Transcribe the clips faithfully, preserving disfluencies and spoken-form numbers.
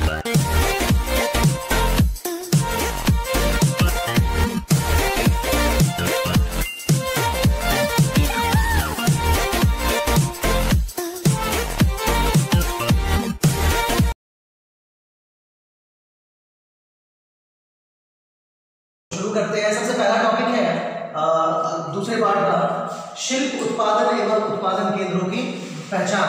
शुरू करते हैं। सबसे पहला टॉपिक है आ, दूसरे पार्ट का शिल्प उत्पादन एवं उत्पादन केंद्रों की पहचान।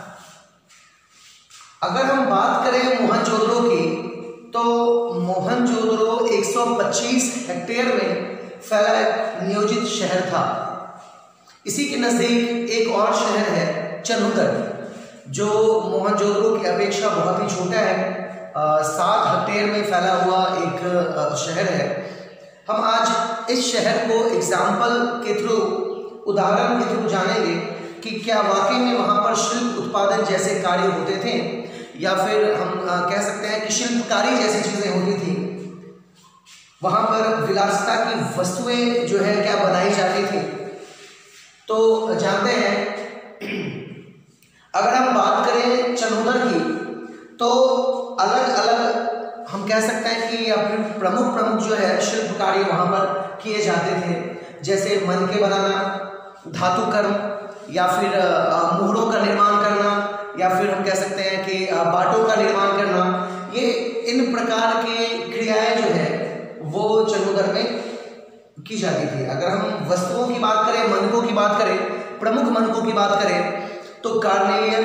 अगर हम बात करें मोहनजोदड़ो की, तो मोहनजोदड़ो एक सौ पच्चीस हेक्टेयर में फैला एक नियोजित शहर था। इसी के नजदीक एक और शहर है चनहुदर, जो मोहनजोदड़ो की अपेक्षा बहुत ही छोटा है, सात हेक्टेयर में फैला हुआ एक आ, शहर है। हम आज इस शहर को एग्जाम्पल के थ्रू, उदाहरण के थ्रू जानेंगे कि क्या वाकई में वहाँ पर शिल्प उत्पादन जैसे कार्य होते थे, या फिर हम आ, कह सकते हैं कि शिल्पकारी जैसी चीज़ें होती थी। वहाँ पर विलासिता की वस्तुएं जो है क्या बनाई जाती थी। तो जानते हैं, अगर हम बात करें चनहुदर की, तो अलग अलग हम कह सकते हैं कि अपने प्रमुख प्रमुख जो है शिल्प कार्य वहाँ पर किए जाते थे, जैसे मनके बनाना, धातु कर्म, या फिर मोहरों का निर्माण करना, या फिर हम कह सकते हैं कि बाटों का निर्माण करना। ये इन प्रकार की क्रियाएं जो है वो चनहुदर में की जाती थी। अगर हम वस्तुओं की बात करें, मनकों की बात करें, प्रमुख मनकों की बात करें, तो कार्नेलियन,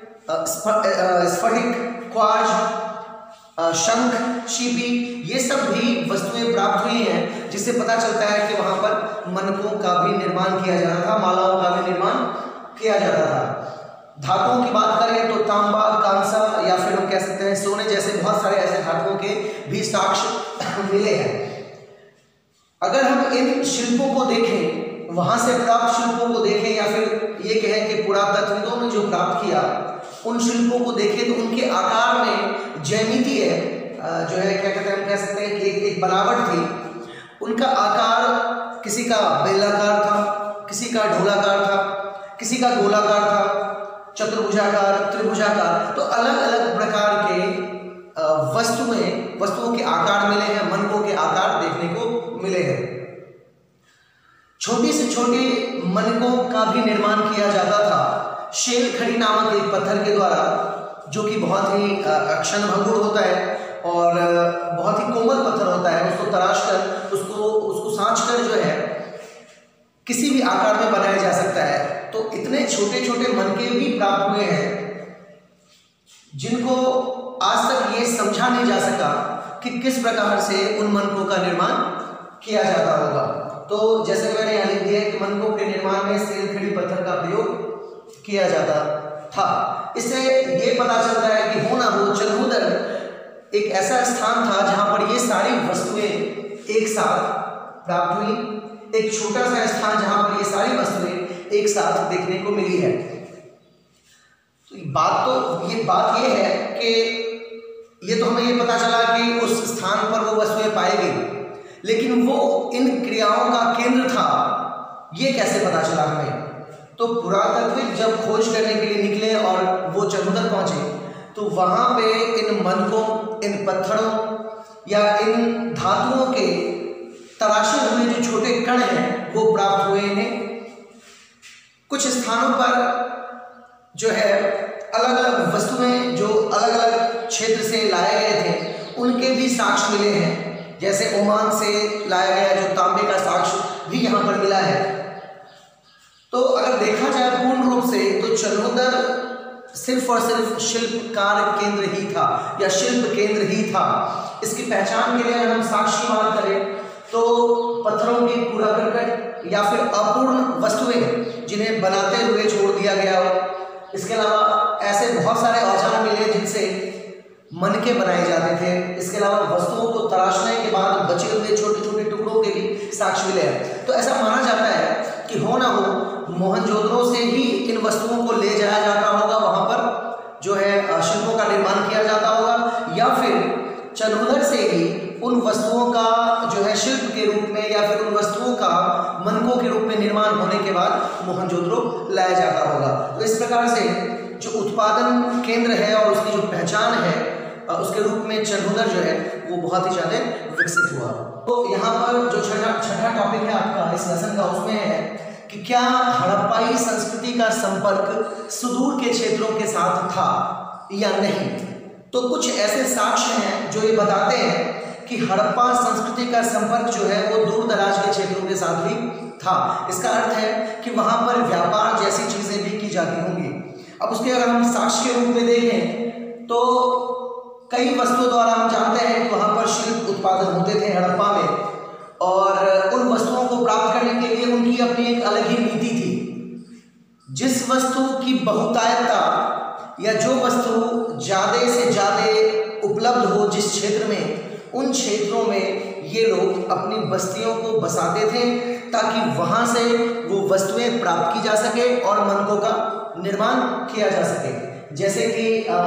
स्फटिक, क्वार्ज, शंख, शिपी, ये सब भी वस्तुएं प्राप्त हुई हैं, जिससे पता चलता है कि वहाँ पर मनकों का भी निर्माण किया जाता था, मालाओं का भी निर्माण किया जाता था। धातुओं की बात करें तो तांबा, कांसा, या फिर हम कह सकते हैं सोने जैसे बहुत सारे ऐसे धातुओं के भी साक्ष्य मिले हैं। अगर हम इन शिल्पों को देखें, वहाँ से प्राप्त शिल्पों को देखें, या फिर ये कहें कि पुरातत्वविदों ने जो प्राप्त किया उन शिल्पों को देखें, तो उनके आकार में ज्यामिति है, जो है क्या कहते हैं, हम कह सकते हैं कि एक, एक बनावट थी। उनका आकार किसी का बेलाकार था, किसी का ढोलाकार था, किसी का गोलाकार था, चतुर्भुजाकार, त्रिभुजाकार। तो अलग अलग प्रकार के वस्तुएं वस्तुओं के आकार मिले हैं, मनकों के आकार देखने को मिले हैं। छोटी से छोटे मनकों का भी निर्माण किया जाता था शेल खड़ी नामक एक पत्थर के द्वारा, जो कि बहुत ही क्षणभंगुर होता है और बहुत ही कोमल पत्थर होता है। उसको तराश कर, उसको उसको सांच कर जो है किसी भी आकार में बनाया जा सकता है। तो इतने छोटे छोटे मनके भी प्राप्त हुए हैं, जिनको आज तक ये समझा नहीं जा सका कि किस प्रकार से उन मनकों का निर्माण किया जाता होगा। तो जैसे मैंने यहाँ लिख दिया कि मनकों के निर्माण में सेल खड़ी पत्थर का प्रयोग किया जाता था। इससे ये पता चलता है कि हो ना हो चनहुदर एक ऐसा स्थान था जहां पर ये सारी वस्तुएं एक साथ प्राप्त हुई, एक छोटा सा स्थान जहां पर ये सारी वस्तुएं एक साथ देखने को मिली है। तो बात तो ये बात ये है कि ये तो हमें ये पता चला कि उस स्थान पर वो वस्तुएं पाई गई, लेकिन वो इन क्रियाओं का केंद्र था, ये कैसे पता चला हमें? तो पुरातत्वविद जब खोज करने के लिए निकले और वो चनहुदर पहुंचे, तो वहां पे इन मनकों, इन पत्थरों या इन धातुओं के तराशे हुए जो छोटे कण हैं वो प्राप्त हुए हैं। कुछ स्थानों पर जो है अलग अलग वस्तुएं जो अलग अलग क्षेत्र से लाए गए थे उनके भी साक्ष्य मिले हैं। जैसे ओमान से लाया गया जो तांबे का साक्ष्य भी यहाँ पर मिला है। तो अगर देखा जाए पूर्ण रूप से, तो चनहुदर सिर्फ और सिर्फ शिल्पकार केंद्र ही था या शिल्प केंद्र ही था। इसकी पहचान के लिए अगर हम साक्ष्य की बात करें तो पत्थरों की कूड़ा करकट या फिर अपूर्ण वस्तुएं जिन्हें बनाते हुए छोड़ दिया गया हो। इसके अलावा ऐसे बहुत सारे औजार मिले जिनसे मनके बनाए जाते थे। इसके अलावा वस्तुओं को तराशने के बाद बचे हुए छोटे छोटे टुकड़ों के भी साक्ष्य मिले हैं। तो ऐसा माना जाता है कि हो ना हो मोहनजोदड़ो से ही इन वस्तुओं को ले जाया जाता होगा, वहां पर जो है शिल्पों का निर्माण किया जाता होगा, या फिर चनहुदर से ही उन वस्तुओं का जो है शिल्प के रूप में या फिर उन वस्तुओं का मनकों के रूप में निर्माण होने के बाद मोहनजोदड़ो लाया जाता होगा। तो इस प्रकार से जो उत्पादन केंद्र है और उसकी जो पहचान है उसके रूप में चरमोदर जो है वो बहुत ही ज़्यादा विकसित हुआ। तो यहाँ पर जो छठा छठा टॉपिक है आपका इस लेसन का, उसमें है कि क्या हड़प्पाई संस्कृति का संपर्क सुदूर के क्षेत्रों के साथ था या नहीं। तो कुछ ऐसे साक्ष्य हैं जो ये बताते हैं कि हड़प्पा संस्कृति का संपर्क जो है वो दूर दराज के क्षेत्रों के साथ भी था। इसका अर्थ है कि वहाँ पर व्यापार जैसी चीज़ें भी की जाती होंगी। अब उसके अगर हम साक्ष्य के रूप में देखें तो कई वस्तुओं द्वारा हम जानते हैं कि वहाँ पर शिल्प उत्पादन होते थे हड़प्पा में, और उन वस्तुओं को प्राप्त करने के लिए उनकी अपनी एक अलग ही नीति थी। जिस वस्तु की बहुतायतता या जो वस्तु ज़्यादा से ज़्यादा उपलब्ध हो जिस क्षेत्र में, उन क्षेत्रों में ये लोग अपनी बस्तियों को बसाते थे ताकि वहाँ से वो वस्तुएं प्राप्त की जा सके और मनकों का निर्माण किया जा सके। जैसे कि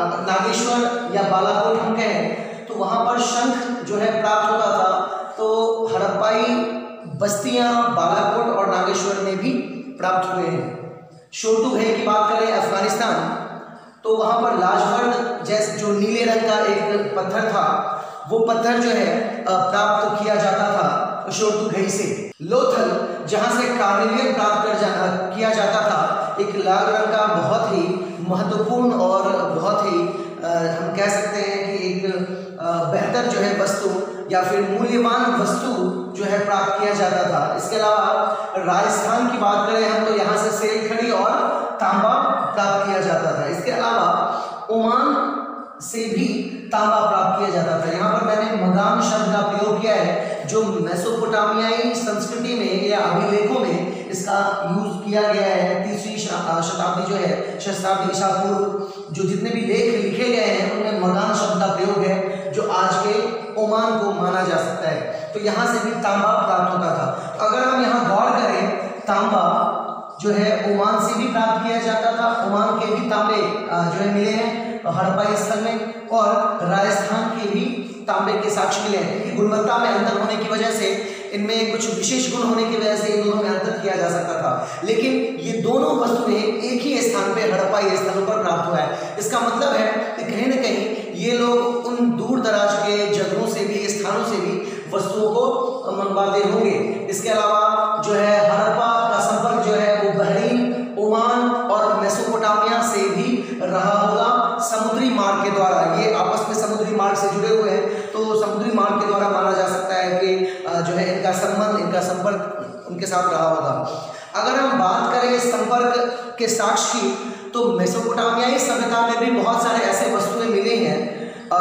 नागेश्वर या बालाकोट हम कहें तो वहाँ पर शंख जो है प्राप्त होता था, तो हड़प्पाई बस्तियाँ बालाकोट और नागेश्वर में भी प्राप्त हुए हैं। शोरतुघे की बात करें अफगानिस्तान, तो वहाँ पर लाजवर्द जैसे जो नीले रंग का एक पत्थर था, वो पत्थर जो है प्राप्त किया जाता था शोरतुघे से। लोथल जहाँ से कार्नेलियम प्राप्त कर जा, किया जाता था, एक लाल रंग का बहुत ही महत्वपूर्ण और बहुत ही आ, हम कह सकते हैं कि एक आ, बेहतर जो है वस्तु या फिर मूल्यवान वस्तु जो है प्राप्त किया जाता था। इसके अलावा राजस्थान की बात करें हम तो यहाँ से सेल खड़ी और तांबा प्राप्त किया जाता था। इसके अलावा ओमान से भी तांबा प्राप्त किया जाता था। यहाँ पर मैंने मगान शब्द का प्रयोग किया है, जो मेसोपोटामियाई संस्कृति में या अभिलेखों में इसका यूज किया गया है। तीसरी शताब्दी जो है, शताब्दी ईसा पूर्व जो जितने भी लेख लिखे गए हैं उनमें मगान शब्द का प्रयोग है, जो आज के ओमान को माना जा सकता है। तो यहाँ से भी तांबा प्राप्त होता था। तो अगर हम यहाँ गौर करें, तांबा जो है ओमान से भी प्राप्त किया जाता था। ओमान के भी तांबे जो है मिले हैं हड़प्पाई स्थल में, और राजस्थान के भी तांबे के साक्ष्य मिले हैं। इनकी गुणवत्ता में अंतर होने की वजह से, इनमें कुछ विशेष गुण होने की वजह से इन दोनों में अंतर किया जा सकता था, लेकिन ये दोनों वस्तुएं एक ही स्थान पे हड़प्पाई स्थलों पर प्राप्त हुआ है। इसका मतलब है कि कहीं ना कहीं ये लोग उन दूर दराज के जगहों से भी, स्थानों से भी वस्तुओं को मंगवाते होंगे। इसके अलावा जो है हड़प्पा का संपर्क जो है वो बहरीन, ओमान और मेसोपोटामिया से भी रहा होगा समुद्री मार्ग के द्वारा। ये आपस में समुद्री मार्ग से जुड़े हुए हैं, तो समुद्री मार्ग के द्वारा माना जा सकता है कि जो है इनका संबंध, इनका संपर्क उनके साथ रहा होगा। अगर हम बात करें संपर्क के साक्ष्य की, तो मेसोपोटामियाई सभ्यता में भी बहुत सारे ऐसे वस्तुएं मिली हैं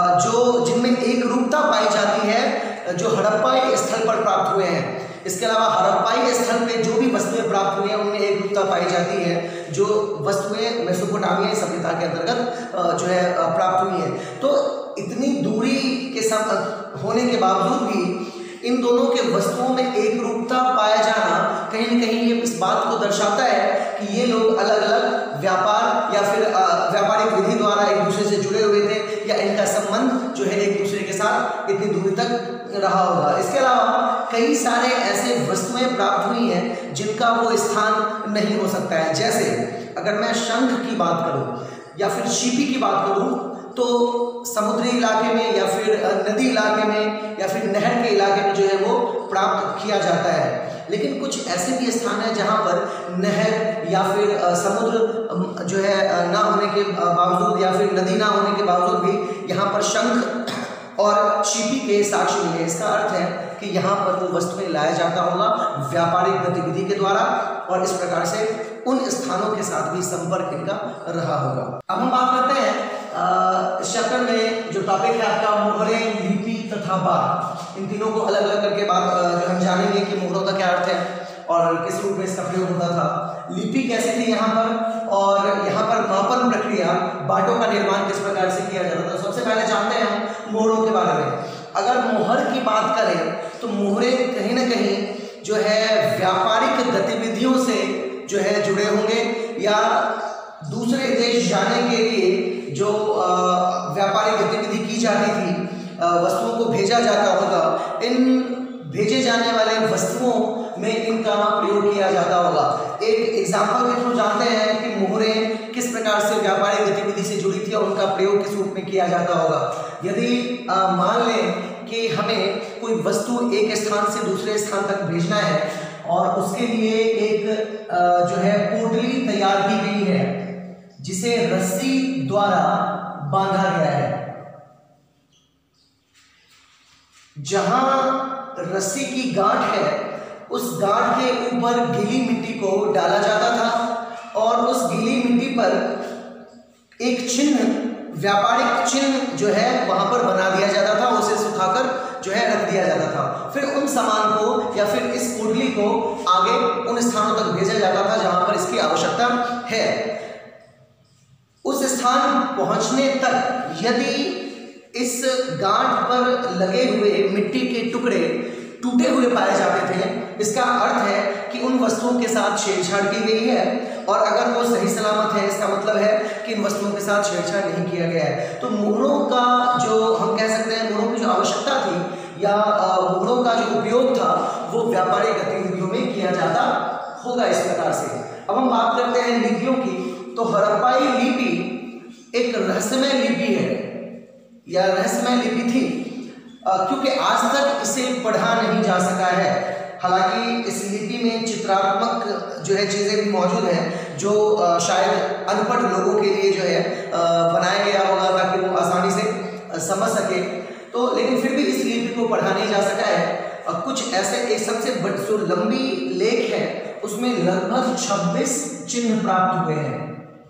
जो जिनमें एक रूपता पाई जाती है, जो हड़प्पाई स्थल पर प्राप्त हुए हैं। इसके अलावा हड़प्पाई स्थल पे जो भी वस्तुएं प्राप्त हुई हैं उनमें एक रूपता पाई जाती है, जो वस्तुएं मेसोपोटामियाई सभ्यता के अंतर्गत जो है प्राप्त हुई हैं। तो इतनी दूरी के साथ होने के बावजूद भी इन दोनों के वस्तुओं में एक रूपता पाया जाना कहीं न कहीं ये इस बात को दर्शाता है कि ये लोग अलग अलग व्यापार या फिर व्यापारिक विधि द्वारा एक दूसरे से जुड़े हुए थे, या इनका संबंध जो है एक दूसरे के साथ इतनी दूरी तक रहा होगा। इसके अलावा कई सारे ऐसे वस्तुएं प्राप्त हुई हैं जिनका वो स्थान नहीं हो सकता है। जैसे अगर मैं शंख की बात करूं या फिर शीपी की बात करूं, तो समुद्री इलाके में या फिर नदी इलाके में या फिर नहर के इलाके में जो है वो प्राप्त किया जाता है। लेकिन कुछ ऐसे भी स्थान हैं जहाँ पर नहर या फिर समुद्र जो है ना होने के बावजूद या फिर नदी ना होने के बावजूद भी यहाँ पर शंख और शिपी के साक्ष्य मिले। इसका अर्थ है कि यहाँ पर वो वस्तुएं लाया जाता होगा व्यापारिक गतिविधि के द्वारा, और इस प्रकार से उन स्थानों के साथ भी संपर्क इनका रहा होगा। अब हम बात करते हैं इस चैप्टर में जो टॉपिक है आपका मोहरे, लिपि तथा बात। इन तीनों को अलग अलग करके बात जो हम जानेंगे कि मोहरों का क्या अर्थ है और किस रूप में इसका प्रयोग होता था, लिपि कैसे थी यहाँ पर, और यहाँ पर मापन प्रक्रिया, बाटों का निर्माण किस प्रकार से किया जाता था। सबसे पहले जानते हैं हम मोहरों के बारे में। अगर मोहर की बात करें तो मोहरे कहीं ना कहीं जो है व्यापारिक गतिविधियों से जो है जुड़े होंगे, या दूसरे देश जाने के लिए जो व्यापारिक गतिविधि की जाती थी, वस्तुओं को भेजा जाता होगा, इन भेजे जाने वाले वस्तुओं में इनका प्रयोग किया जाता होगा। एक एग्जाम्पल के थ्रू जानते हैं कि मोहरें किस प्रकार से व्यापारिक गतिविधि से जुड़ी थी और उनका प्रयोग किस रूप में किया जाता होगा। यदि मान लें कि हमें कोई वस्तु एक स्थान से दूसरे स्थान तक भेजना है और उसके लिए एक आ, जो है पोटली तैयार की गई है जिसे रस्सी द्वारा बांधा गया है। जहां रस्सी की गांठ है उस गांठ के ऊपर गीली मिट्टी को डाला जाता था और उस गीली मिट्टी पर एक चिन्ह, व्यापारिक चिन्ह जो है वहां पर बना दिया जाता था, उसे सुखाकर जो है रख दिया जाता था। फिर उन सामान को या फिर इस पोटली को आगे उन स्थानों तक भेजा जाता था जहां पर इसकी आवश्यकता है। उस स्थान पहुंचने तक यदि इस गांठ पर लगे हुए मिट्टी के टुकड़े टूटे हुए पाए जाते थे, इसका अर्थ है कि उन वस्तुओं के साथ छेड़छाड़ की गई है, और अगर वो सही सलामत है इसका मतलब है कि इन वस्तुओं के साथ छेड़छाड़ नहीं किया गया है। तो मोहरों का जो हम कह सकते हैं मोहरों की जो आवश्यकता थी या मोहरों का जो उपयोग था वो व्यापारिक गतिविधियों में किया जाता होगा इस प्रकार से। अब हम बात करते हैं लिपियों की, तो हड़प्पाई लिपि एक रहस्यमय लिपि है या रहस्यमय लिपि थी क्योंकि आज तक इसे पढ़ा नहीं जा सका है। हालांकि इस लिपि में चित्रात्मक जो है चीज़ें भी मौजूद हैं जो शायद अनपढ़ लोगों के लिए जो है बनाया गया होगा ताकि वो आसानी से समझ सके, तो लेकिन फिर भी इस लिपि को पढ़ा नहीं जा सका है। कुछ ऐसे एक सबसे जो लंबी लेख है उसमें लगभग छब्बीस चिन्ह प्राप्त हुए हैं,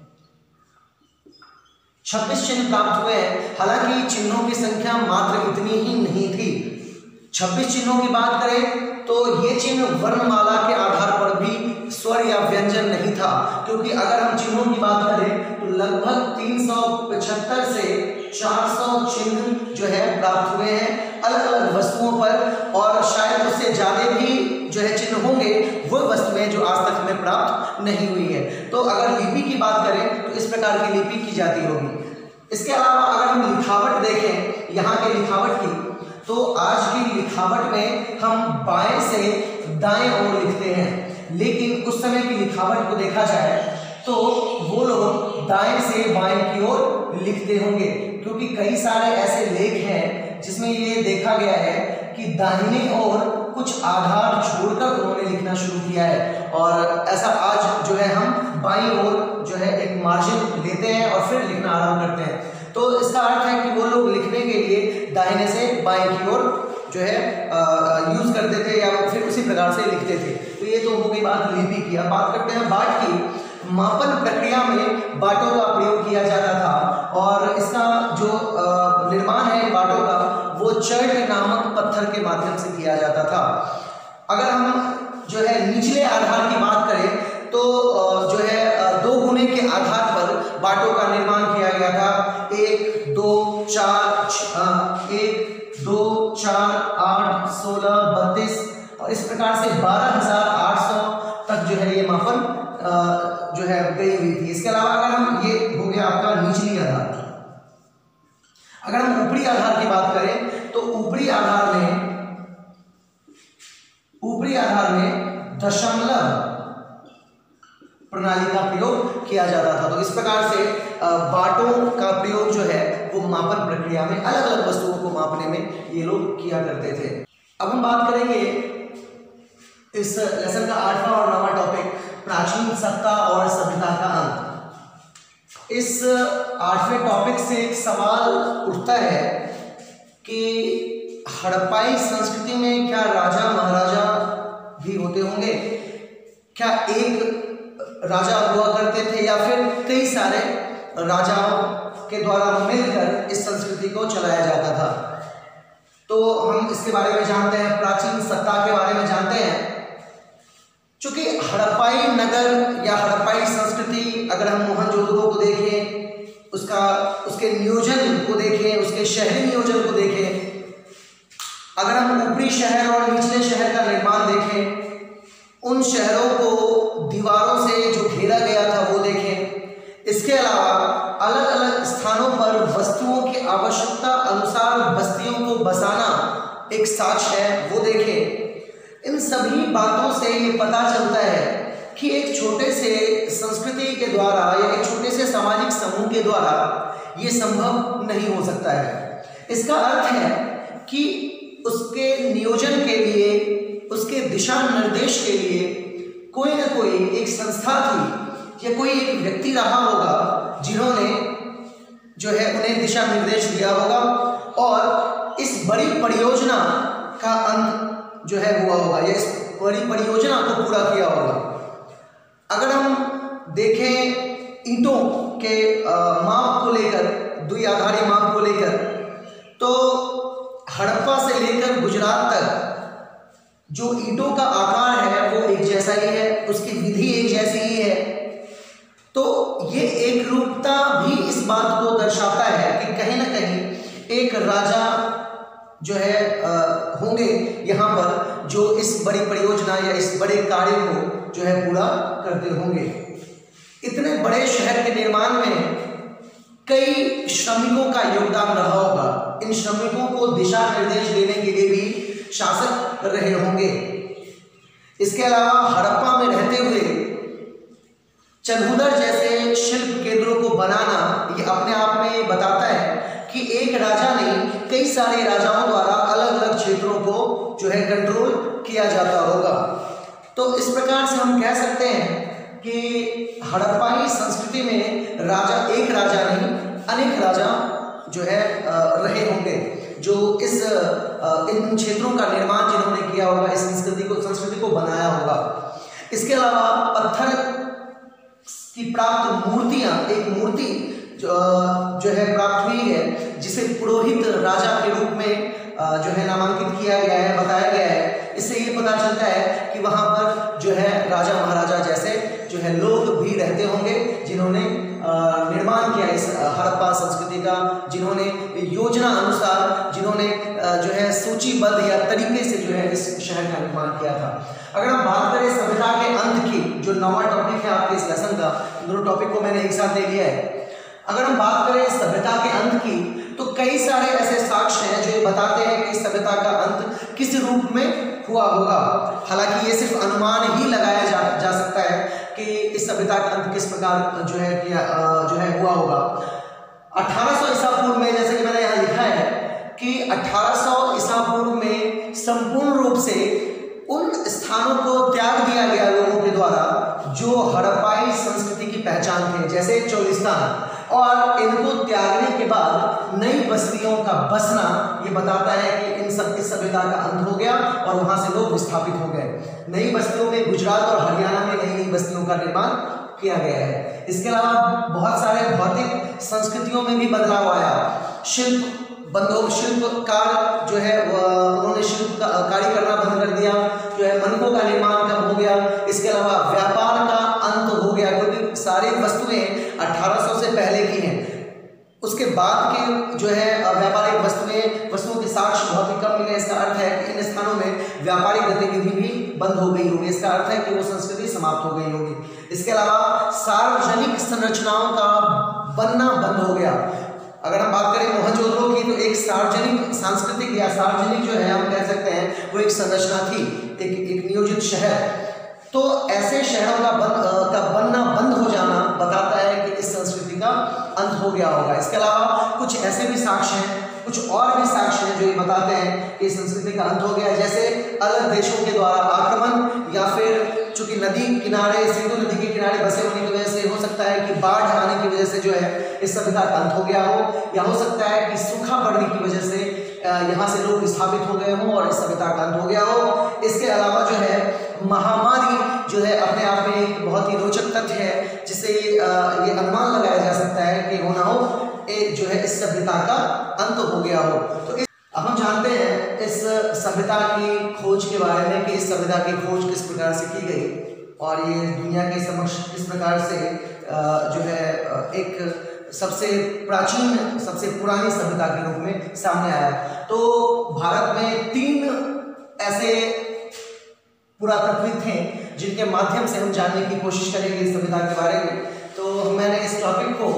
छब्बीस चिन्ह प्राप्त हुए हैं। हालांकि चिन्हों की संख्या मात्र इतनी ही नहीं थी। छब्बीस चिन्हों की बात करें तो ये चिन्ह वर्णमाला के आधार पर भी स्वर या व्यंजन नहीं था, क्योंकि अगर हम चिन्हों की बात करें तो लगभग तीन सौ पचहत्तर से चार सौ चिन्ह जो है प्राप्त हुए हैं अलग अलग वस्तुओं पर, और शायद उससे ज्यादा भी जो है चिन्ह होंगे वो वस्तुएं जो आज तक हमें प्राप्त नहीं हुई है। तो अगर लिपि की बात करें तो इस प्रकार की लिपि की जाती होगी। इसके अलावा अगर हम लिखावट देखें यहाँ के लिखावट की, तो आज की लिखावट में हम बाएं से दाएं ओर लिखते हैं, लेकिन उस समय की लिखावट को देखा जाए तो वो लोग दाएं से बाएं की ओर लिखते होंगे, क्योंकि कई सारे ऐसे लेख हैं जिसमें ये देखा गया है कि दाहिने ओर कुछ आधार छोड़कर उन्होंने लिखना शुरू किया है, और ऐसा आज जो है हम बाईं ओर जो है एक मार्जिन लेते हैं और फिर लिखना आरंभ करते हैं। तो इसका अर्थ है कि वो लोग लिखने के लिए दाहिने से बाएं की ओर जो है यूज करते थे या फिर उसी प्रकार से लिखते थे। तो ये तो हो गई बात लिपि की। अब बात करते हैं बाट की। मापन प्रक्रिया में बाटों का प्रयोग किया जाता था, और इसका जो निर्माण है बाटों का वो चर्ट नामक पत्थर के माध्यम से किया जाता था। अगर हम जो है निचले आधार की बात करें तो जो है दो गुने के आधार पर बाटों का निर्माण किया गया था। एक दो चार एक दो चार आठ सोलह बत्तीस और इस प्रकार से बारह हजार आठ सौ तक जो है ये मापन जो है गई हुई थी। इसके अलावा अगर हम ये हो गया आपका निचली आधार, अगर हम ऊपरी आधार की बात करें तो ऊपरी आधार में ऊपरी आधार में दशमलव प्रणाली का प्रयोग किया जाता था। तो इस प्रकार से बाटों का प्रयोग जो है वो मापन प्रक्रिया में अलग अलग वस्तुओं को मापने में ये लोग किया करते थे। अब हम बात करेंगे इस लेसन का आठवां और नौवां टॉपिक, प्राचीन सत्ता और सभ्यता का अंत। इस आठवें टॉपिक से एक सवाल उठता है कि हड़प्पाई संस्कृति में क्या राजा महाराजा भी होते होंगे? क्या एक राजा हुआ करते थे या फिर कई सारे राजाओं के द्वारा मिलकर इस संस्कृति को चलाया जाता था? तो हम इसके बारे में जानते हैं, प्राचीन सत्ता के बारे में जानते हैं। चूंकि हड़प्पाई नगर या हड़प्पाई संस्कृति, अगर हम मोहनजोदड़ो को देखें, उसका उसके नियोजन को देखें, उसके शहरी नियोजन को देखें, अगर हम ऊपरी शहर और निचले शहर का निर्माण देखें, उन शहरों को दीवारों से जो घेरा गया था वो देखें, इसके अलावा अलग अलग स्थानों पर वस्तुओं की आवश्यकता अनुसार बस्तियों को बसाना एक साक्ष है वो देखें। इन सभी बातों से ये पता चलता है कि एक छोटे से संस्कृति के द्वारा या एक छोटे से सामाजिक समूह के द्वारा ये संभव नहीं हो सकता है। इसका अर्थ है कि उसके नियोजन के लिए, उसके दिशा निर्देश के लिए कोई ना कोई एक संस्था थी या कोई एक व्यक्ति रहा होगा जिन्होंने जो है उन्हें दिशा निर्देश दिया होगा और इस बड़ी परियोजना का अंत जो है हुआ होगा या इस बड़ी परियोजना को पूरा किया होगा। अगर हम देखें ईंटों के माप को लेकर, दुई आधारी माप को लेकर, तो हड़प्पा से लेकर गुजरात तक जो ईंटों का आकार है वो एक जैसा ही है, उसकी विधि एक जैसी ही है। तो ये एक रूपता भी इस बात को दर्शाता है कि कहीं ना कहीं एक राजा जो है आ, होंगे यहाँ पर जो इस बड़ी परियोजना या इस बड़े कार्य को जो है पूरा करते होंगे। इतने बड़े शहर के निर्माण में कई श्रमिकों का योगदान रहा होगा। इन श्रमिकों को दिशा निर्देश देने के लिए भी शासक रहे होंगे। इसके अलावा हड़प्पा में रहते हुए चंदूदर जैसे शिल्प केंद्रों को बनाना ये अपने आप में बताता है कि एक राजा ने कई सारे राजाओं द्वारा अलग अलग क्षेत्रों को जो है कंट्रोल किया जाता होगा। तो इस प्रकार से हम कह सकते हैं कि हड़प्पाई संस्कृति में राजा एक राजा नहीं अनेक राजा जो है रहे होंगे जो इस इन क्षेत्रों का निर्माण जिन्होंने किया होगा, इस संस्कृति को संस्कृति को बनाया होगा। इसके अलावा पत्थर की प्राप्त मूर्तियां, एक मूर्ति जो, जो है प्राप्त हुई है जिसे पुरोहित राजा के रूप में जो है नामांकित किया गया है, बताया गया है। इससे ये पता चलता है कि वहाँ पर जो है राजा महाराजा जैसे जो है लोग भी रहते होंगे जिन्होंने निर्माण किया इस हड़प्पा संस्कृति का, जिन्होंने योजना अनुसार, जिन्होंने जो है सूचीबद्ध या तरीके से जो है इस शहर का निर्माण किया था। अगर हम बात करें सभ्यता के अंत की, जो नौवां टॉपिक है आपके इस लेसन का, दोनों टॉपिक को मैंने एक साथ ले लिया है। अगर हम बात करें सभ्यता के अंत की तो कई सारे ऐसे साक्ष्य हैं जो ये बताते हैं कि सभ्यता का अंत किस रूप में हुआ होगा। हालांकि ये सिर्फ अनुमान ही लगाया जा, जा सकता है कि इस सभ्यता का अंत किस प्रकार जो है किया जो है हुआ होगा। अठारह सौ ईसा पूर्व में, जैसे कि मैंने यहाँ लिखा है कि अठारह सौ ईसा पूर्व में संपूर्ण रूप से उन स्थानों को त्याग दिया गया लोगों के द्वारा जो हड़प्पाई संस्कृति की पहचान थे, जैसे चोलिस्तान, और इनको त्यागने के बाद नई बस्तियों का बसना ये बताता है कि इन सब इस सभ्यता का अंत हो गया और वहां से लोग विस्थापित हो गए। नई बस्तियों में गुजरात और हरियाणा में नई नई बस्तियों का निर्माण किया गया है। इसके अलावा बहुत सारे भौतिक संस्कृतियों में भी बदलाव आया। शिल्प बंदों शिल्पकार जो है उन्होंने शिल्प कार्य करना बंद कर दिया, जो है मनकों का निर्माण कम हो गया। इसके अलावा व्यापार का अंत हो गया क्योंकि सारी वस्तुएं अठारह सौ से पहले की हैं। उसके बाद के जो है व्यापारिक वस्तुएं वस्तुओं के साक्ष्य बहुत ही कम मिले। इसका अर्थ है कि इन स्थानों में व्यापारिक गतिविधि भी बंद हो गई होगी। इसका अर्थ है कि वो संस्कृति समाप्त हो गई होगी। इसके अलावा सार्वजनिक संरचनाओं का बनना बंद हो गया। अगर हम बात करें मोहनजोदड़ो की तो एक सार्वजनिक सांस्कृतिक या सार्वजनिक जो है हम कह सकते हैं वो एक संरचना थी, एक एक नियोजित शहर। तो ऐसे शहरों का बन का बनना बंद हो जाना बताता है कि इस संस्कृति का अंत हो गया होगा। इसके अलावा कुछ ऐसे भी साक्ष्य हैं, कुछ और भी साक्ष्य हैं जो ये बताते हैं कि संस्कृति का अंत हो गया, जैसे अलग देशों के द्वारा आक्रमण या फिर चूंकि नदी किनारे सिंधु नदी के किनारे बसे होने की वजह से हो सकता है कि बाढ़ आने की वजह से जो है इस सभ्यता का अंत हो गया हो, या हो सकता है कि सूखा पड़ने की वजह से यहाँ से लोग विस्थापित हो गए हों और इस सभ्यता का अंत हो गया हो। इसके अलावा जो है महामारी जो है अपने आप में एक बहुत ही रोचक तथ्य है जिससे ये अनुमान लगाया जा सकता है कि होना हो जो है इस सभ्यता का अंत हो गया हो। तो इस, अब हम जानते हैं इस सभ्यता की खोज के बारे में कि इस सभ्यता की खोज किस प्रकार से की गई और ये दुनिया के समक्ष किस प्रकार से जो है एक सबसे प्राचीन सबसे पुरानी सभ्यता के रूप में सामने आया। तो भारत में तीन ऐसे पुरातत्विद थे जिनके माध्यम से हम जानने की कोशिश करेंगे इस सभ्यता के बारे में। तो मैंने इस टॉपिक को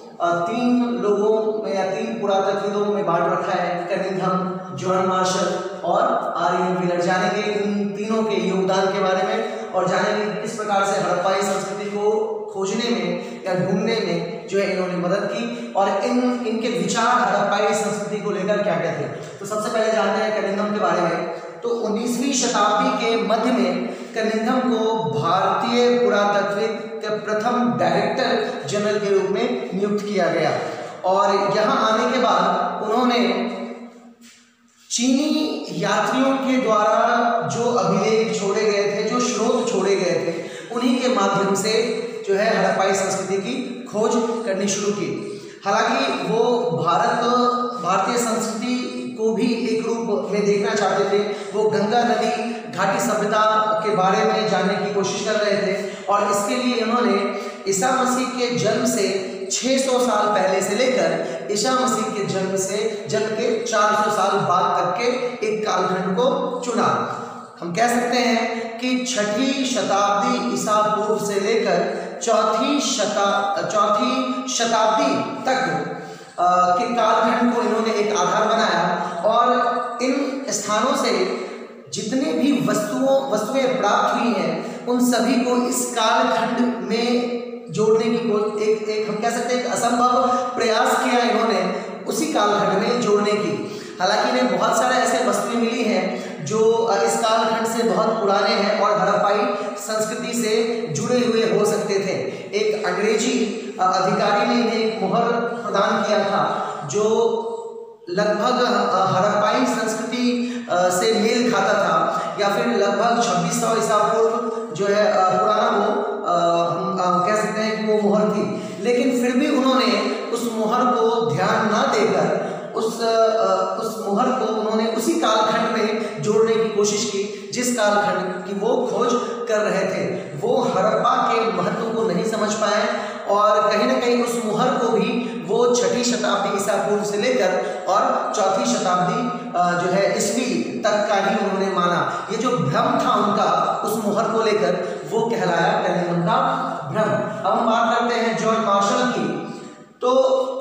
तीन लोगों में या तीन पुरातत्विदों में बांट रखा है, कनिंघम, जॉन मार्शल और आर एन व्हीलर। जानेंगे इन तीनों के योगदान के बारे में और जानेंगे किस प्रकार से हड़प्पाई संस्कृति को खोजने में या ढूंढने में जो है इन्होंने मदद की और इन इनके विचार हड़प्पाई संस्कृति को लेकर क्या क्या थे। तो सबसे पहले जानते हैं कनिंघम के बारे में। तो उन्नीसवीं शताब्दी के मध्य में कनिंघम को भारतीय पुरातत्विक के प्रथम डायरेक्टर जनरल के रूप में नियुक्त किया गया और यहाँ आने के बाद उन्होंने चीनी यात्रियों के द्वारा जो अभिलेख छोड़े गए थे, जो स्रोत छोड़े गए थे, उन्हीं के माध्यम से जो है हड़प्पाई संस्कृति की खोज करनी शुरू की। हालांकि वो भारत भारतीय संस्कृति को भी एक रूप में देखना चाहते थे। वो गंगा नदी घाटी सभ्यता के बारे में जानने की कोशिश कर रहे थे और इसके लिए उन्होंने ईसा मसीह के जन्म से छह सौ साल पहले से लेकर ईसा मसीह के जन्म से जन्म के चार सौ साल बाद तक के एक कालखंड को चुना। हम कह सकते हैं कि छठी शताब्दी ईसा पूर्व से लेकर चौथी शता चौथी शताब्दी तक के कालखंड को इन्होंने एक आधार बनाया और इन स्थानों से जितने भी वस्तुओं वस्तुएं प्राप्त हुई हैं उन सभी को इस कालखंड में जोड़ने की कोई एक एक हम कह सकते हैं एक असंभव प्रयास किया इन्होंने उसी कालखंड में जोड़ने की। हालांकि इन्हें बहुत सारे ऐसे वस्तुएं मिली हैं जो इस कालखंड से बहुत पुराने हैं और हड़प्पाई संस्कृति से जुड़े हुए हो सकते थे। एक अंग्रेजी अधिकारी ने इन्हें एक मुहर प्रदान किया था जो लगभग हड़प्पाई संस्कृति से मेल खाता था या फिर लगभग छब्बीस सौ ईसा पूर्व जो है पुराना वो हम कह सकते हैं कि वो मुहर थी। लेकिन फिर भी उन्होंने उस मुहर को ध्यान ना देकर उस उस मुहर को उन्होंने उसी कालखंड में जोड़ने की कोशिश की जिस कालखंड की वो खोज कर रहे थे। वो हड़प्पा के महत्व को नहीं समझ पाए और कहीं ना कहीं उस मुहर को भी वो छठी शताब्दी ईसा पूर्व से लेकर और चौथी शताब्दी जो है ईस्वी तक का ही उन्होंने माना। ये जो भ्रम था उनका उस मुहर को लेकर वो कहलाया कनिंघम का भ्रम। अब हम बात करते हैं जॉन मार्शल की। तो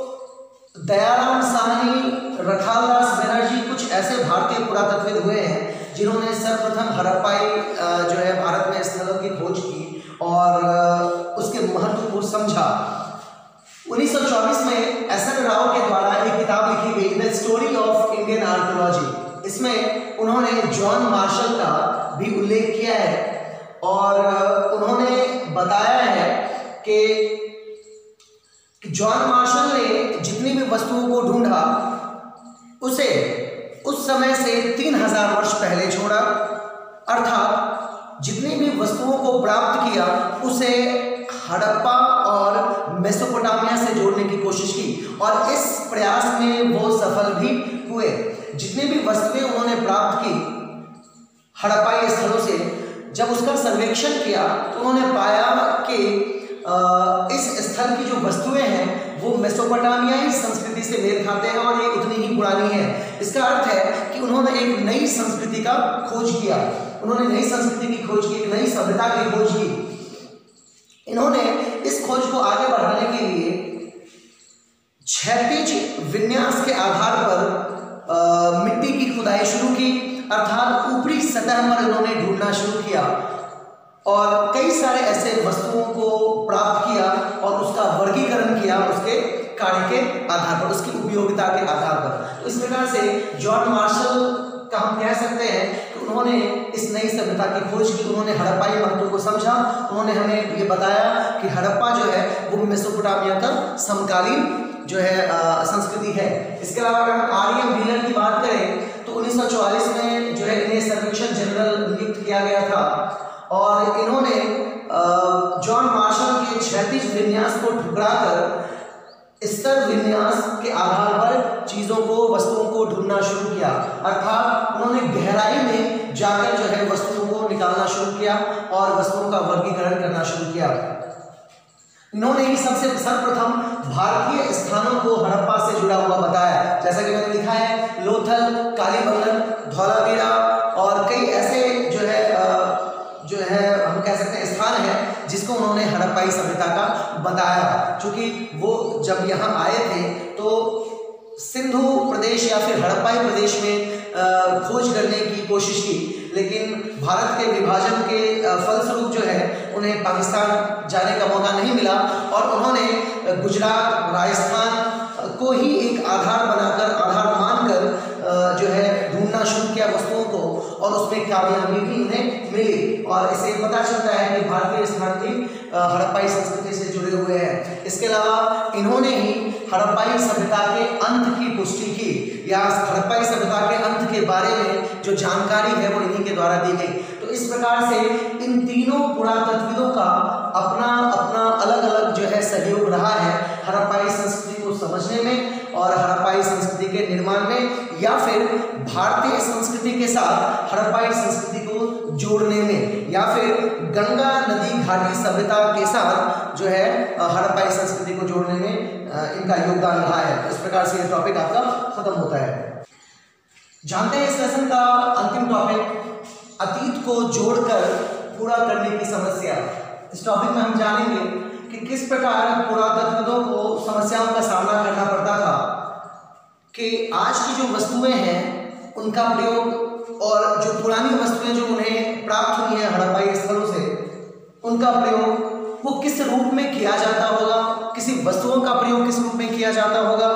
दयाराम साहनी, रखालदास बनर्जी कुछ ऐसे भारतीय पुरातत्वविद हुए हैं जिन्होंने सर्वप्रथम हड़प्पाई जो है भारत में स्थलों की खोज की और उसके महत्व को समझा। उन्नीस सौ चौबीस में एस एन राव के द्वारा एक किताब लिखी गई the story of Indian archaeology. इसमें उन्होंने जॉन मार्शल का भी उल्लेख किया है और उन्होंने बताया है कि जॉन मार्शल ने जितनी भी वस्तुओं को ढूंढा उसे उस समय से तीन हजार वर्ष पहले छोड़ा, अर्थात जितनी भी वस्तुओं को प्राप्त किया उसे हड़प्पा और मेसोपोटामिया से जोड़ने की कोशिश की और इस प्रयास में वो सफल भी हुए। जितनी भी वस्तुएं उन्होंने प्राप्त की हड़प्पाई स्थलों से, जब उसका सर्वेक्षण किया तो उन्होंने पाया कि इस स्थल की जो वस्तुएं हैं वो मेसोपोटामियाई संस्कृति से मेल खाते हैं और ये उतनी ही पुरानी है। इसका अर्थ है कि उन्होंने एक नई संस्कृति का खोज किया, उन्होंने नई संस्कृति की खोज की, एक नई सभ्यता की खोज की। इन्होंने इस खोज को आगे बढ़ाने के लिए क्षैतिज विन्यास के आधार पर आ, मिट्टी की खुदाई शुरू की, अर्थात ऊपरी सतह पर इन्होंने ढूंढना शुरू किया और कई सारे ऐसे वस्तुओं को प्राप्त किया और उसका वर्गीकरण किया उसके कार्य के आधार पर, उसकी उपयोगिता के आधार पर। तो इस प्रकार से जॉन मार्शल का हम कह सकते हैं कि उन्होंने इस नई सभ्यता की खोज की, उन्होंने हड़प्पाई महत्व को समझा। उन्होंने हमें ये बताया कि हड़प्पा जो है वो मेसोपोटामिया का समकालीन जो है संस्कृति है। इसके अलावा अगर हम आर एम व्हीलर की बात करें तो उन्नीस सौ चौवालीस में जो है इन्हें सर्वेक्षण जनरल नियुक्त किया गया था और इन्होंने जॉन मार्शल के क्षैतिज विन्यास को ठुकराकर स्तर विन्यास के आधार पर चीजों को, वस्तुओं को ढूंढना शुरू किया, अर्थात उन्होंने गहराई में जाकर जो है वस्तुओं को निकालना शुरू किया और वस्तुओं का वर्गीकरण करना शुरू किया। इन्होंने ही सबसे सर्वप्रथम भारतीय स्थानों को हड़प्पा से जुड़ा हुआ बताया, जैसा कि मैंने लिखा है लोथल, कालीबंगन, धौलावीरा और कई ऐसे जो है जो है हम कह सकते हैं स्थान है जिसको उन्होंने हड़प्पाई सभ्यता का बताया। क्योंकि वो जब यहाँ आए थे तो सिंधु प्रदेश या फिर हड़प्पाई प्रदेश में खोज करने की कोशिश की, लेकिन भारत के विभाजन के फलस्वरूप जो है उन्हें पाकिस्तान जाने का मौका नहीं मिला और उन्होंने गुजरात, राजस्थान को ही एक आधार बनाकर, आधार मानकर जो है ढूंढना शुरू किया वस्तुओं को, और उसमें कामयाबी भी उन्हें मिली। और इससे पता चलता है कि भारतीय स्थान भी हड़प्पाई संस्कृति से जुड़े हुए हैं। इसके अलावा इन्होंने ही हड़प्पाई सभ्यता के अंत की पुष्टि की, या हड़प्पाई सभ्यता के अंत के बारे में जो जानकारी है वो इन्हीं के द्वारा दी गई। तो इस प्रकार से इन तीनों पुरातत्वविदों का अपना अपना अलग अलग जो है सहयोग रहा है हड़प्पाई संस्कृति को समझने में और हड़प्पाई संस्कृति के निर्माण में, या फिर भारतीय संस्कृति के साथ हड़प्पाई संस्कृति को जोड़ने में, या फिर गंगा नदी घाटी सभ्यता के साथ जो है हड़प्पाई संस्कृति को जोड़ने में इनका योगदान रहा है। इस प्रकार से ये टॉपिक आपका खत्म होता है। जानते हैं इस लेसन का अंतिम टॉपिक, अतीत को जोड़कर पूरा करने की समस्या। इस टॉपिक में हम जानेंगे कि किस प्रकार पुरातत्वविदों को समस्याओं का सामना करना पड़ता था कि आज की जो वस्तुएं हैं उनका प्रयोग, और जो पुरानी वस्तुएं जो उन्हें प्राप्त हुई हैं हड़प्पाई स्थलों से, उनका प्रयोग वो किस रूप में किया जाता होगा, किसी वस्तुओं का प्रयोग किस रूप में किया जाता होगा,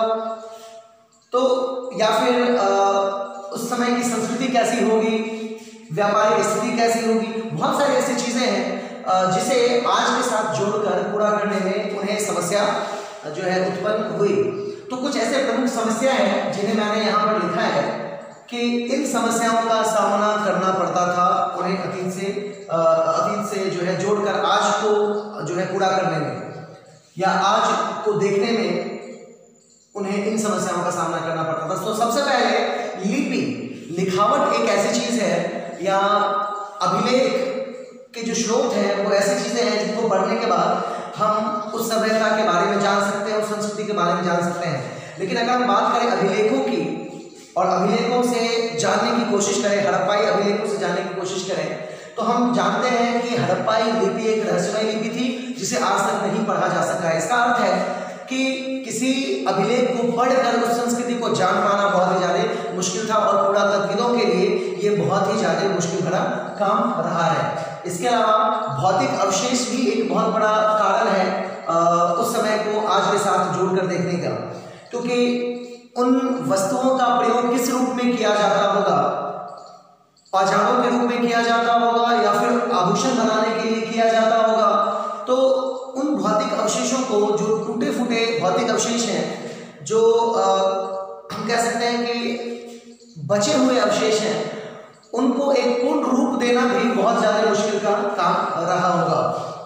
तो या फिर आ, उस समय की संस्कृति कैसी होगी, व्यापारिक स्थिति कैसी होगी। बहुत सारी ऐसी चीजें हैं जिसे आज के साथ जोड़कर पूरा करने में उन्हें समस्या जो है उत्पन्न हुई। तो कुछ ऐसे प्रमुख समस्या हैं जिन्हें मैंने यहाँ पर लिखा है कि इन समस्याओं का सामना करना पड़ता था उन्हें अतीत से अतीत से जो है जोड़कर आज को जो है पूरा करने में, या आज को देखने में उन्हें इन समस्याओं का सामना करना पड़ता था। तो सबसे पहले लिपि, लिखावट एक ऐसी चीज है, या अभिलेख के जो स्रोत हैं वो ऐसी चीजें हैं जिनको पढ़ने के बाद हम उस सभ्यता के बारे में जान सकते हैं, उस संस्कृति के बारे में जान सकते हैं। लेकिन अगर हम बात करें अभिलेखों की और अभिलेखों से जानने की कोशिश करें, हड़प्पाई अभिलेखों से जानने की कोशिश करें, तो हम जानते हैं कि हड़प्पाई लिपि एक रहस्यमय लिपि थी जिसे आज तक नहीं पढ़ा जा सका है। इसका अर्थ है कि किसी अभिलेख को पढ़कर उस संस्कृति को जान पाना बहुत ही ज्यादा मुश्किल था, और पुरातत्वविदों के लिए ये बहुत ही ज्यादा मुश्किल भरा काम रहा है। इसके अलावा भौतिक अवशेष भी एक बहुत बड़ा कारण है आ, उस समय को आज के साथ जोड़कर देखने का, क्योंकि उन वस्तुओं का प्रयोग किस रूप में किया जाता होगा, औजारों के रूप में किया जाता होगा या फिर आभूषण बनाने के लिए किया जाता होगा। तो उन भौतिक अवशेषों को, जो टूटे फूटे भौतिक अवशेष हैं, जो आ, हम कह सकते हैं कि बचे हुए अवशेष हैं, उनको एक पूर्ण रूप देना भी बहुत ज्यादा मुश्किल का काम रहा होगा।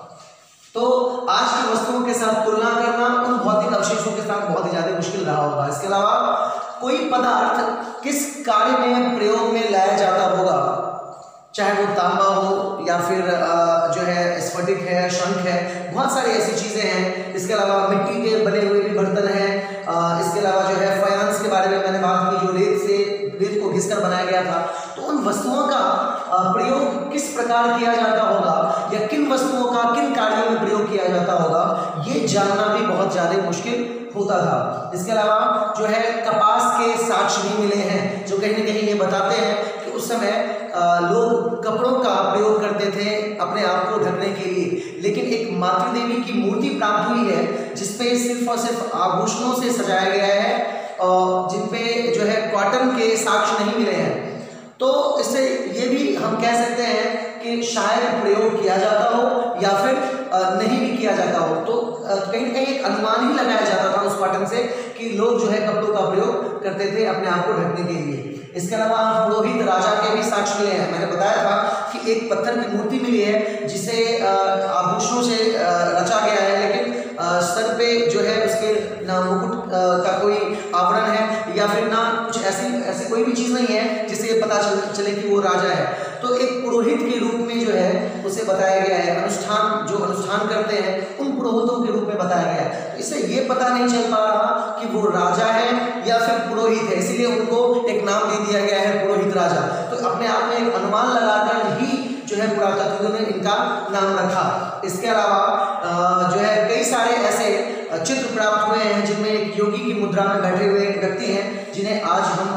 तो आज की वस्तुओं के साथ तुलना करना उन भौतिक अवशेषों के साथ बहुत ही ज्यादा मुश्किल रहा होगा। इसके अलावा कोई पदार्थ किस कार्य में प्रयोग में लाया जाता होगा, चाहे वो तांबा हो या फिर जो है स्फटिक है, शंख है, बहुत सारी ऐसी चीजें हैं। इसके अलावा मिट्टी के बने हुए भी बर्तन हैं। इसके अलावा जो है फाइनेंस के बारे में मैंने बात की, जो रेत से रेत को घिसकर बनाया गया था। तो उन वस्तुओं का प्रयोग किस प्रकार किया जाता होगा, या किन वस्तुओं का किन कार्यों में प्रयोग किया जाता होगा, ये जानना भी बहुत ज्यादा मुश्किल होता था। इसके अलावा जो है कपास के साक्ष्य भी मिले हैं, जो कहीं ना कहीं ये बताते हैं कि उस समय लोग कपड़ों का प्रयोग करते थे अपने आप को ढकने के लिए। लेकिन एक मातृ देवी की मूर्ति प्राप्त हुई है जिसपे सिर्फ और सिर्फ आभूषणों से सजाया गया है, और जिनपे जो है कॉटन के साक्ष्य नहीं मिले हैं। तो इससे ये भी हम कह सकते हैं कि शायद प्रयोग किया जाता हो या फिर नहीं भी किया जाता हो। तो कहीं ना कहीं एक अनुमान ही लगाया जाता था उस कॉटन से कि लोग जो है कपड़ों का प्रयोग करते थे अपने आप को ढकने के लिए। इसके अलावा पुरोहित राजा के भी साक्ष्य मिले हैं। मैंने बताया था कि एक पत्थर की मूर्ति मिली है जिसे आभूषणों से रचा गया है, लेकिन सर पे जो है उसके ना मुकुट का कोई आवरण है या फिर ना कुछ ऐसी ऐसी कोई भी चीज़ नहीं है जिससे पता चल चले कि वो राजा है। तो एक पुरोहित के रूप में जो है उसे बताया गया है, अनुष्ठान जो अनुष्ठान करते हैं उन पुरोहितों के रूप में बताया गया है। तो इससे ये पता नहीं चल पा रहा कि वो राजा है या फिर पुरोहित है, इसीलिए उनको एक नाम दे दिया गया है पुरोहित राजा। तो अपने आप में एक अनुमान लगाकर ही जो है पुरातत्वविदों ने इनका नाम रखा। इसके अलावा जो है कई सारे ऐसे चित्र प्राप्त हुए हैं जिनमें एक योगी की मुद्रा में बैठे हुए व्यक्ति हैं जिन्हें आज हम आद्य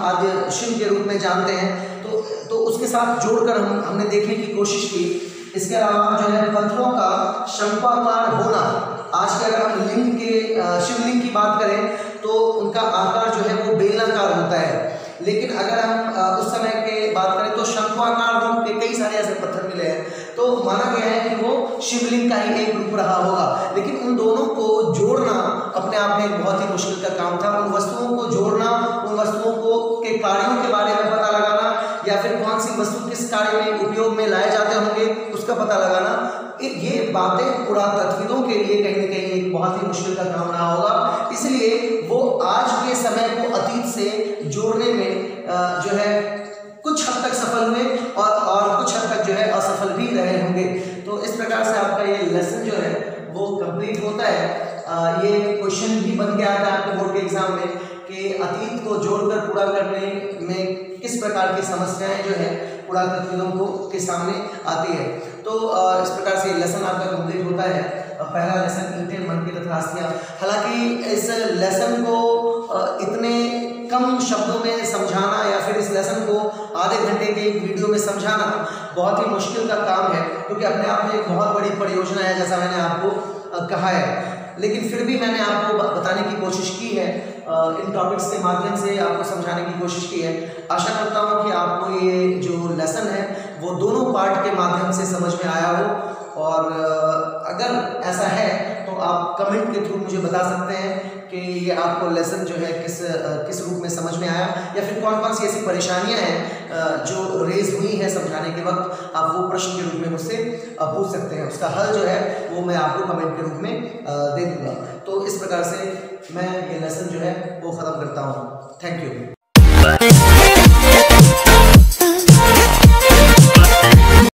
शिव के रूप में जानते हैं, तो तो उसके साथ जोड़कर हम हमने देखने की कोशिश की। इसके अलावा जो है पत्थरों का शंक्वाकार होना, आज के अगर हम लिंग के शिवलिंग की बात करें तो उनका आकार जो है वो बेलनाकार होता है, लेकिन अगर हम उस समय के बात करें तो शंक्वाकार रूप के कई सारे ऐसे पत्थर मिले हैं, तो माना गया है कि वो शिवलिंग का ही एक रूप रहा होगा। लेकिन उन दोनों को जोड़ना अपने आप में एक बहुत ही मुश्किल का काम था। उन वस्तुओं को जोड़ना, उन वस्तुओं को के कार्यों के बारे में पता लगाना, या फिर कौन सी वस्तु किस कार्य में उपयोग में लाए जाते होंगे उसका पता लगाना, ये बातें पुरातत्वविदों के लिए कहीं ना कहीं एक बहुत ही मुश्किल का काम रहा होगा। इसलिए वो आज के समय को अतीत से जोड़ने में जो है कुछ हद तक सफल हुए और और कुछ हद तक जो है असफल भी रहे होंगे। तो इस प्रकार से आपका ये लेसन जो है वो कंप्लीट होता है। आ, ये क्वेश्चन भी बन गया था आपके बोर्ड के एग्जाम में कि अतीत को जोड़कर पूरा करने में किस प्रकार की समस्याएं जो है पुरातत्वविदों को के सामने आती है। तो आ, इस प्रकार से लेसन आपका कंप्लीट होता है। पहला लेसन ईंटें, मनके तथा अस्थियां। हालांकि इस लेसन को इतने कम शब्दों में समझाना या फिर इस लेसन को आधे घंटे के एक वीडियो में समझाना बहुत ही मुश्किल का काम है, क्योंकि अपने आप में एक बहुत बड़ी परियोजना है, जैसा मैंने आपको कहा है। लेकिन फिर भी मैंने आपको बताने की कोशिश की है, इन टॉपिक्स के माध्यम से आपको समझाने की कोशिश की है। आशा करता हूँ कि आपको ये जो लेसन है वो दोनों पार्ट के माध्यम से समझ में आया हो, और अगर ऐसा है तो आप कमेंट के थ्रू मुझे बता सकते हैं कि ये आपको लेसन जो है किस किस रूप में समझ में आया, या फिर कौन कौन सी ऐसी परेशानियां हैं जो रेज हुई हैं समझाने के वक्त। आप वो प्रश्न के रूप में मुझसे पूछ सकते हैं, उसका हल जो है वो मैं आपको कमेंट के रूप में दे दूँगा। तो इस प्रकार से मैं ये लेसन जो है वो ख़त्म करता हूँ। Thank you.